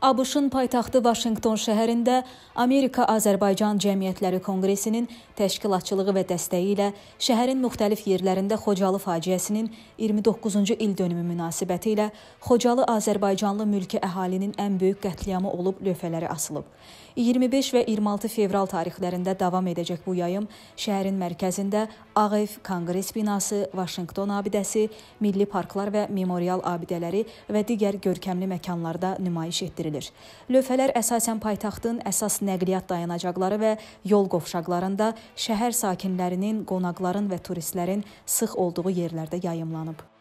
ABŞ-ın paytaxtı Vaşinqton şəhərində Amerika-Azərbaycan Cəmiyyətləri Konqresinin təşkilatçılığı və dəstəyi ilə şəhərin müxtəlif yerlərində Xocalı faciəsinin 29-cu il dönümü münasibəti ilə Xocalı Azərbaycanlı mülki əhalinin ən böyük qətliamı olub lövhələri asılıb. 25 və 26 fevral tarixlərində davam edəcək bu yayım şəhərin mərkəzində Ağ Ev, Konqres binası, Vaşinqton abidəsi, milli parklar və memorial abidələri və digər görkəmli məkanlarda nümayiş etdirilir. Lövhələr əsasən paytaxtın əsas nəqliyyat dayanacaqları və yol qovşaqlarında şəhər sakinlərinin, qonaqların və turistlərin sıx olduğu yerlərdə yayımlanıb.